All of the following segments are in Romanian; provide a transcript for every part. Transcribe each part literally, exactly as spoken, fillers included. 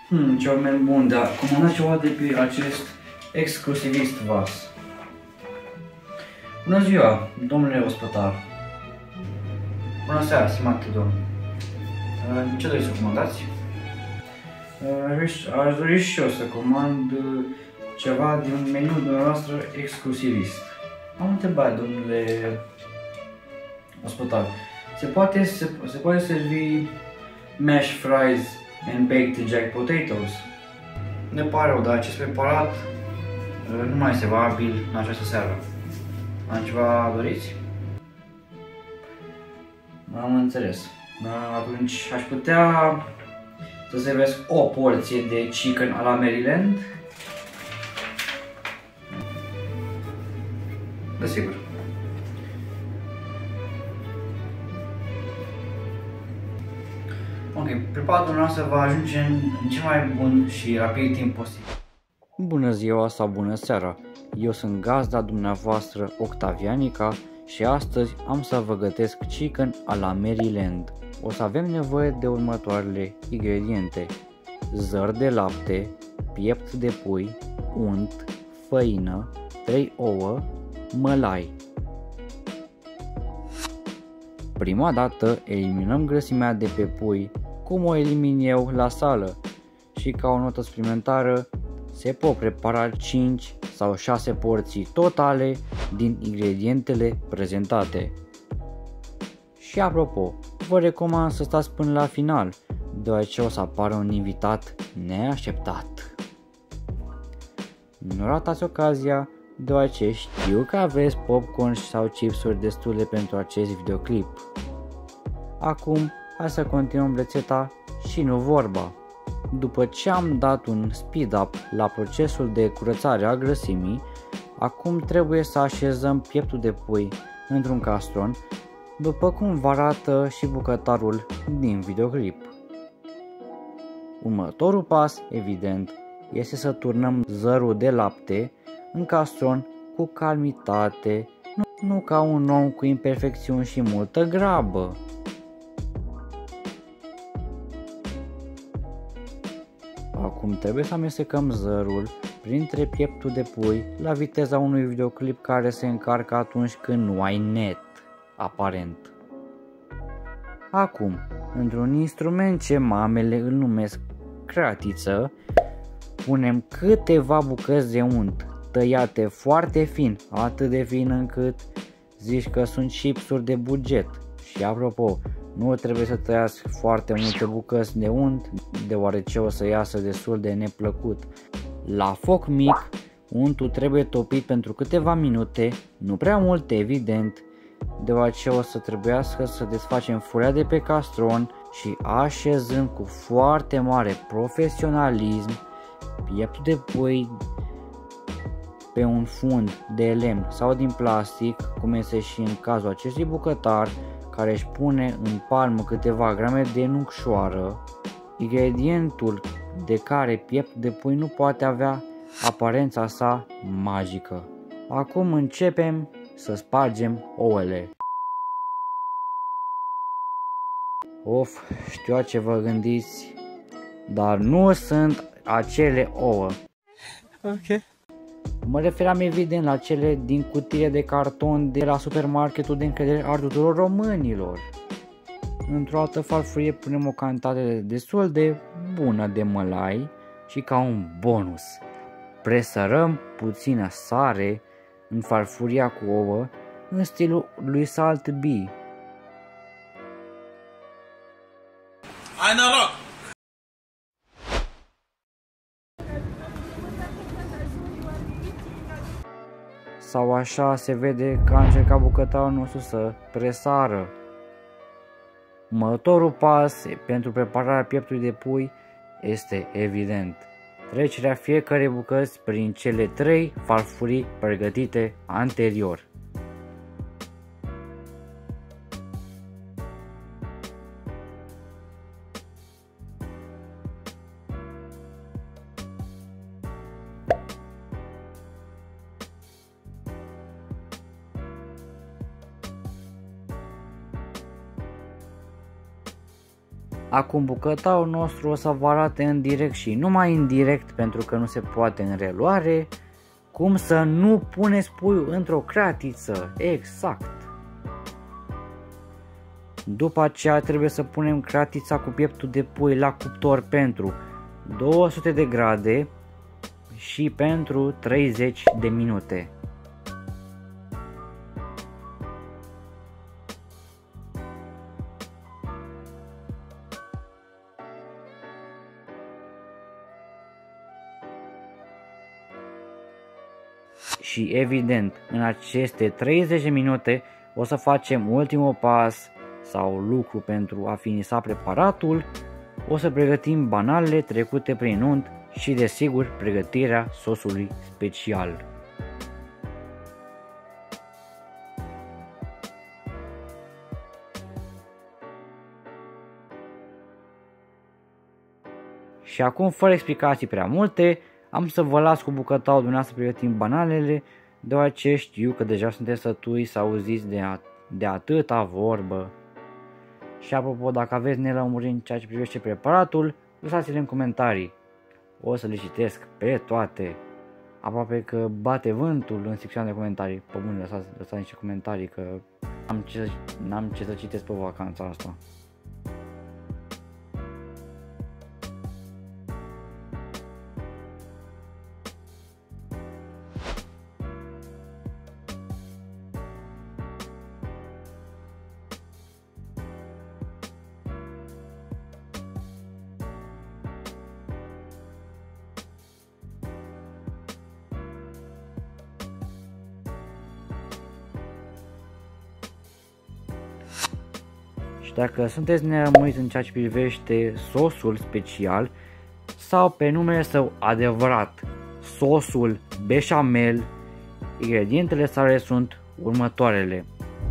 Hmm, ceva mai bun, dar comandați ceva de pe acest exclusivist vas. Bună ziua, domnule ospătar. Bună seara, stimate domn. Ce doriți să comandați? Aș dori și eu să comand ceva din meniul dumneavoastră exclusivist. Am întrebat, domnule ospătar. Se poate, se, se poate servi mashed fries and baked jack potatoes? Ne pare rău, dar acest preparat nu mai este valabil în această seară. Am ceva doriți? Am înțeles. Atunci aș putea să servesc o porție de chicken a la Maryland? Desigur. Ok, preparatul nostru va ajunge în, în cel mai bun și rapid timp posibil. Bună ziua sau bună seara! Eu sunt gazda dumneavoastră Octavianica și astăzi am să vă gătesc chicken a la Maryland. O să avem nevoie de următoarele ingrediente: zăr de lapte, piept de pui, unt, făină, trei ouă, mălai. Prima dată eliminăm grăsimea de pe pui, cum o elimin eu la sală, și ca o notă suplimentară se pot prepara cinci sau șase porții totale din ingredientele prezentate. Și apropo, vă recomand să stați până la final, deoarece o să apară un invitat neașteptat. Nu ratați ocazia, deoarece știu că aveți popcorn sau chipsuri destule pentru acest videoclip. Acum, hai să continuăm rețeta și nu vorba. După ce am dat un speed up la procesul de curățare a grăsimii, acum trebuie să așezăm pieptul de pui într-un castron, după cum vă arată și bucătarul din videoclip. Următorul pas, evident, este să turnăm zărul de lapte în castron cu calmitate, nu, nu ca un om cu imperfecțiuni și multă grabă. Acum trebuie să amestecăm zărul printre pieptul de pui la viteza unui videoclip care se încarcă atunci când nu ai net, aparent. Acum, într-un instrument ce mamele îl numesc cratiță, punem câteva bucăți de unt tăiate foarte fin, atât de fin încât zici că sunt chipsuri de buget. Și apropo, nu trebuie să tăiați foarte multe bucăți de unt, deoarece o să iasă destul de neplăcut. La foc mic, untul trebuie topit pentru câteva minute, nu prea mult evident, deoarece o să trebuiască să desfacem furia de pe castron și așezând cu foarte mare profesionalism pieptul de pui pe un fund de lemn sau din plastic, cum este și în cazul acestui bucătar, care își pune în palmă câteva grame de nucșoară, ingredientul de care piept de pui nu poate avea aparența sa magică. Acum începem să spargem ouăle. Of, știu ce vă gândiți, dar nu sunt acele ouă. Ok. Mă referam evident la cele din cutie de carton de la supermarketul de încredere al tuturor românilor. Într-o altă farfurie punem o cantitate destul de bună de mălai și, ca un bonus, presărăm puțină sare în farfuria cu ouă în stilul lui Salt B. Ai noroc! Sau așa se vede că a încercat bucătarul nostru să presară. Următorul pas pentru prepararea pieptului de pui este evident: trecerea fiecarei bucăți prin cele trei farfurii pregătite anterior. Acum bucătarul nostru o să vă arate în direct și numai indirect, pentru că nu se poate în reluare, cum să nu puneți puiul într-o cratiță. Exact. După aceea trebuie să punem cratița cu pieptul de pui la cuptor pentru două sute de grade și pentru treizeci de minute. Și evident, în aceste treizeci de minute o să facem ultimul pas sau lucru pentru a finisa preparatul. O să pregătim bananele trecute prin unt și desigur pregătirea sosului special. Și acum, fără explicații prea multe, am să vă las cu bucătarul dumneavoastră să pregătim bananele, deoarece știu că deja sunteți sătui să auziți de, a, de atâta vorbă. Și apropo, dacă aveți nelămuriri în ceea ce privește preparatul, lăsați-le în comentarii. O să le citesc pe toate. Aproape că bate vântul în secțiunea de comentarii. Pe bune, lăsați, lăsați niște comentarii, că n-am ce, n-am ce să citesc pe vacanța asta. Și dacă sunteți nelămuriți în ceea ce privește sosul special sau pe numele său adevărat, sosul beșamel, ingredientele sale sunt următoarele: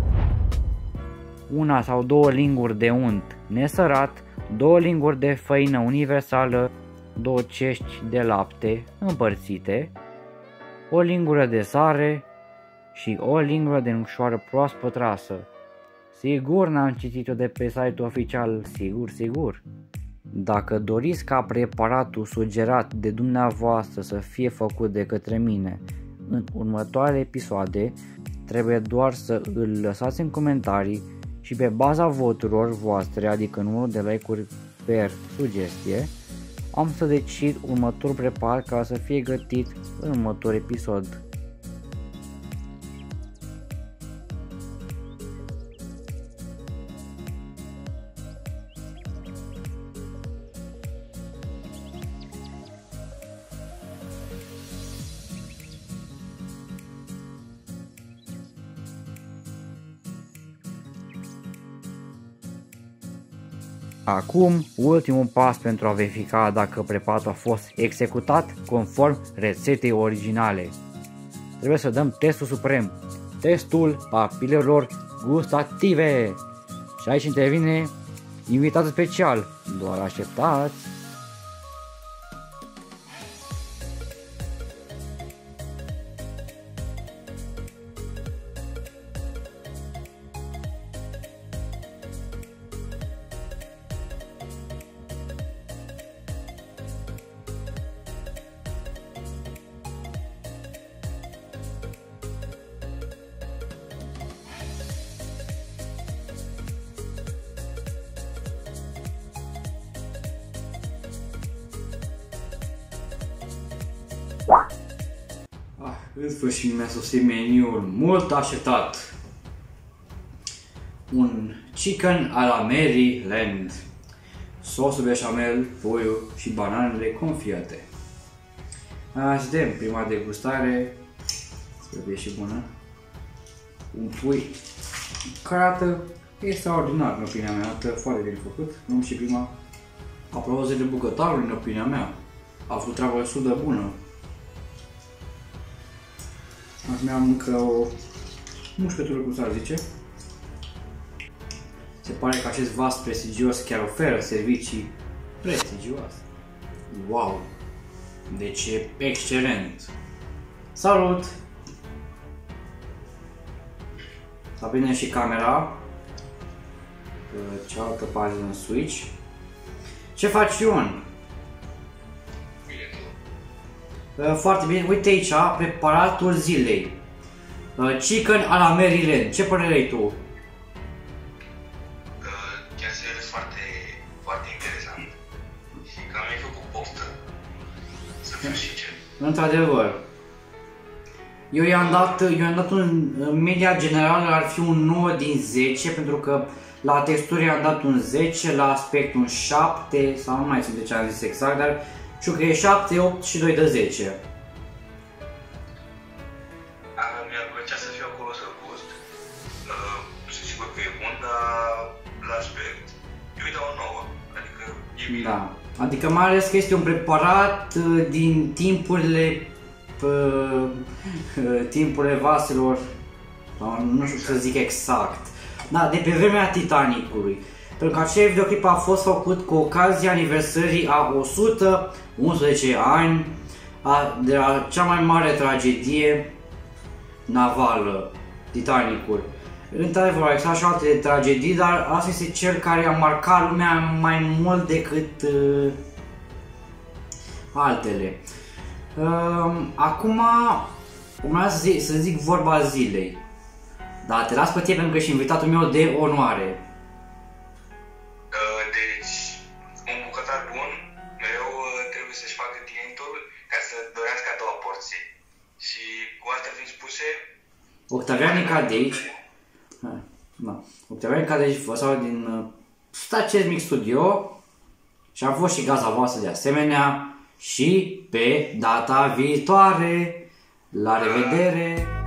una sau două linguri de unt nesărat, două linguri de făină universală, două cești de lapte împărțite, o lingură de sare și o lingură de nucșoară proaspăt rasă. Sigur n-am citit-o de pe site-ul oficial, sigur, sigur. Dacă doriți ca preparatul sugerat de dumneavoastră să fie făcut de către mine în următoarele episoade, trebuie doar să îl lăsați în comentarii și pe baza voturilor voastre, adică numărul de like-uri per sugestie, am să decid următorul preparat ca să fie gătit în următorul episod. Acum, ultimul pas pentru a verifica dacă preparatul a fost executat conform rețetei originale. Trebuie să dăm testul suprem, testul papilelor gustative. Și aici intervine invitatul special, doar așteptați. Ah, în sfârșit mi-a sosit meniul mult așteptat. Un chicken a la Maryland, sosul beșamel, puiul și bananele confiate. Hai să vedem prima degustare, sper că e și bună. Un pui care arată extraordinar în opinia mea, arată foarte bine făcut, nu și prima aplauze de bucătarul în opinia mea. A făcut treaba destul de bună. Acum am încă o mușcătură, cum s-ar zice. Se pare că acest vas prestigios chiar oferă servicii prestigioase. Wow! Deci e excelent! Salut! S-a prinde și camera pe cealaltă parte în switch. Ce faci, Ion? Bine, tu? Uh, foarte bine. Uite aici, preparatul zilei. Uh, chicken a la Maryland. Ce părere ai tu? Uh, chiar serios foarte, foarte interesant. Și cam mi-ai făcut poftă. Să fiu sincer. Într-adevăr. Eu i-am dat, eu i-am dat un, în media generală ar fi un nouă din zece, pentru că la textură i-am dat un zece, la aspect un șapte, sau nu mai știu de ce am zis exact, dar știu că e șapte, opt și doi de zece. Mi-ar plăcea să fiu acolo să gust. Uh, sunt sigur că e bun, dar la aspect eu îi dau o nouă. Adică e bine. Da. Adică mai ales că este un preparat uh, din timpurile uh, uh, timpurile vaselor, nu știu să zic exact, da, de pe vremea Titanicului. Pentru că acel videoclip a fost făcut cu ocazia aniversării a o sută unsprezece ani a, de la cea mai mare tragedie navală, Titanicul. Într-adevăr, a existat și alte tragedii, dar asta este cel care a marcat lumea mai mult decât uh, altele. Uh, acum, urmează să zic, să zic vorba zilei. Da, te las pe tine pentru că ești invitatul meu de onoare. Uh, deci, un bucătar bun mereu uh, trebuie să-și facă tientul ca să dorească a doua porție. Și cu astea fiind spuse... Octavian Cadeici, da. Octavian Cadeici vă salut din uh, Stacez Mic Studio și am fost și gazda voastră de asemenea și pe data viitoare. La revedere!